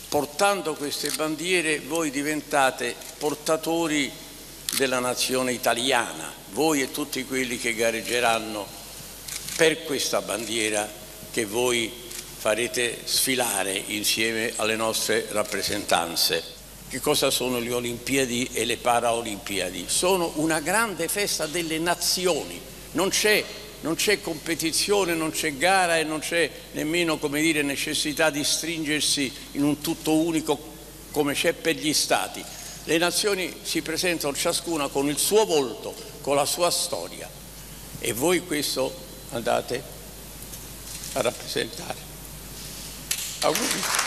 portando queste bandiere voi diventate portatori della nazione italiana, voi e tutti quelli che gareggeranno per questa bandiera che voi farete sfilare insieme alle nostre rappresentanze. Che cosa sono le Olimpiadi e le Paraolimpiadi? Sono una grande festa delle nazioni, non c'è competizione, non c'è gara e non c'è nemmeno, come dire, necessità di stringersi in un tutto unico come c'è per gli stati. Le nazioni si presentano ciascuna con il suo volto, con la sua storia, e voi questo andate a rappresentare. Auguri.